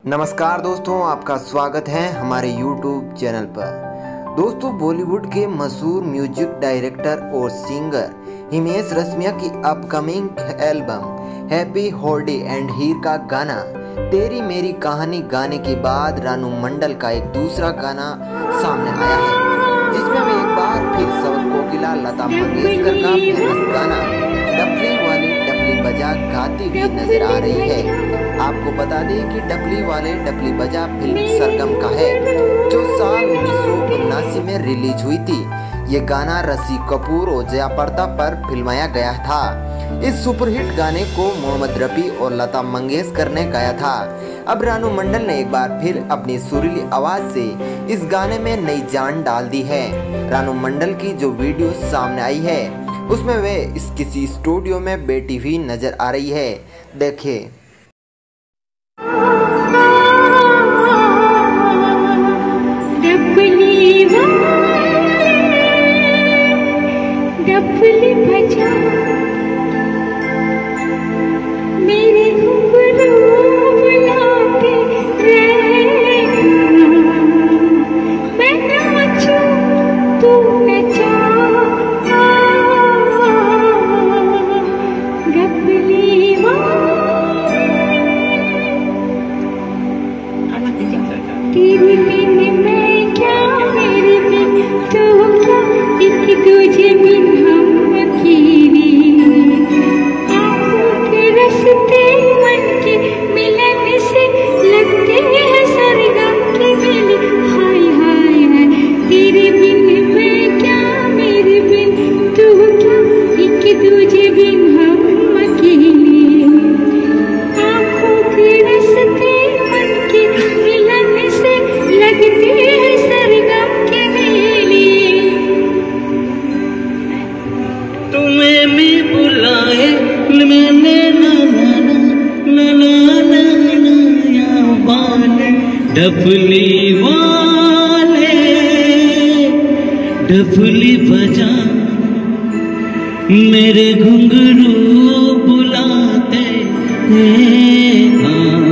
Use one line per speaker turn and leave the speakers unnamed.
नमस्कार दोस्तों, आपका स्वागत है हमारे YouTube चैनल पर। दोस्तों, बॉलीवुड के मशहूर म्यूजिक डायरेक्टर और सिंगर हिमेश रेशमिया की upcoming album Happy Hardy and Heer का गाना तेरी मेरी कहानी गाने के बाद रानू मंडल का एक दूसरा गाना सामने आया है, जिसमें वे एक बार फिर कोकिला लता मंगेशकर का फेमस गाना डफली वाले डफली बजा गाती हुई नजर आ रही है। आपको बता दें कि डफली वाले डफली बजा फिल्म सरगम का है, जो साल 1979 में रिलीज हुई थी। ये गाना ऋषि कपूर और जयाप्रदा पर फिल्माया गया था। इस सुपरहिट गाने को मोहम्मद रफी और लता मंगेशकर ने गाया था। अब रानू मंडल ने एक बार फिर अपनी सुरीली आवाज से इस गाने में नई जान डाल दी है। रानू मंडल की जो वीडियो सामने आई है, उसमें वे किसी स्टूडियो में बैठी हुई नजर आ रही है। देखिए।
डफली बजा मेरे घुंघरू बुलाते रहना, मैं नाचूं तू नचा। डफली तेरी बिन मैं क्या, मेरी बिन तू क्या, एक दूजे बिन हम अकेले। आँखों के रस्ते मन के मिलन से लगते हैं सरगम के मेले। हाय हाय हाय, तेरे बिन मैं क्या, मेरे बिन तू क्या, एक दूजे बिन हम अकेले। आँखों के रस्ते मन के मिलन से लगते हैं सरगम के मेले।
तुम्हें भी बुलाए मैंने डफली वाले डफली बजा मेरे घुंघरू बुलाते हैं।